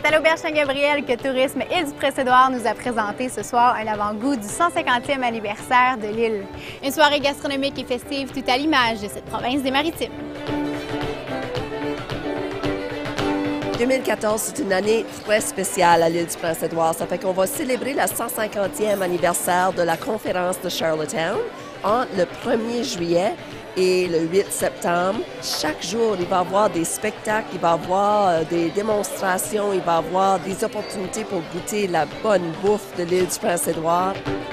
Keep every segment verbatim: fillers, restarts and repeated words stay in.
à l'Auberge Saint-Gabriel que Tourisme Île du Prince-Édouard nous a présenté ce soir un avant-goût du cent cinquantième anniversaire de l'île. Une soirée gastronomique et festive tout à l'image de cette province des Maritimes. deux mille quatorze, c'est une année très spéciale à l'île du Prince-Édouard. Ça fait qu'on va célébrer le cent cinquantième anniversaire de la conférence de Charlottetown entre le premier juillet et le huit septembre. Chaque jour, il va y avoir des spectacles, il va y avoir euh, des démonstrations, il va y avoir des opportunités pour goûter la bonne bouffe de l'île du Prince-Édouard.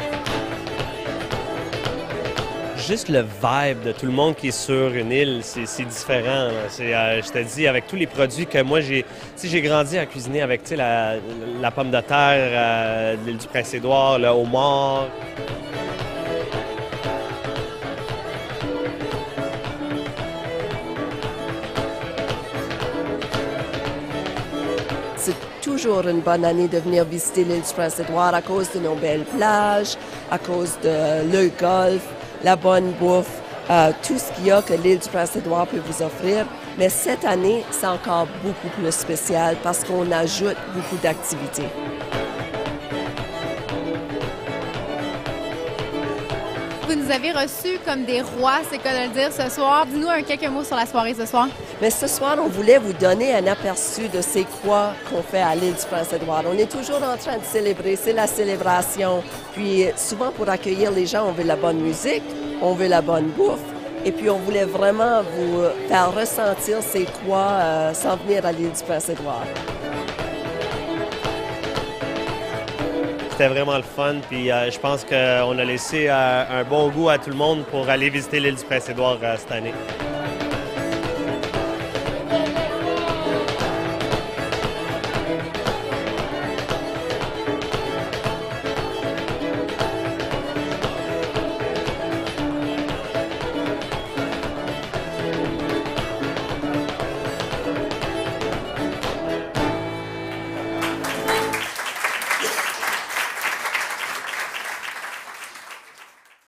Juste le vibe de tout le monde qui est sur une île, c'est différent. Euh, je te dis, avec tous les produits que moi, j'ai j'ai grandi à cuisiner avec la, la pomme de terre, euh, l'île du Prince-Édouard, le homard. C'est toujours une bonne année de venir visiter l'île du Prince-Édouard à cause de nos belles plages, à cause de le golf, la bonne bouffe, euh, tout ce qu'il y a que l'île du Prince-Édouard peut vous offrir. Mais cette année, c'est encore beaucoup plus spécial parce qu'on ajoute beaucoup d'activités. Vous nous avez reçus comme des rois, c'est quoi de le dire ce soir. Dis-nous un quelques mots sur la soirée ce soir. Mais ce soir, on voulait vous donner un aperçu de c'est quoi qu'on fait à l'île du Prince-Édouard. On est toujours en train de célébrer, c'est la célébration. Puis souvent, pour accueillir les gens, on veut la bonne musique, on veut la bonne bouffe. Et puis, on voulait vraiment vous faire ressentir c'est quoi euh, s'en venir à l'île du Prince-Édouard. C'était vraiment le fun, puis euh, je pense qu'on a laissé euh, un bon goût à tout le monde pour aller visiter l'île du Prince-Édouard euh, cette année.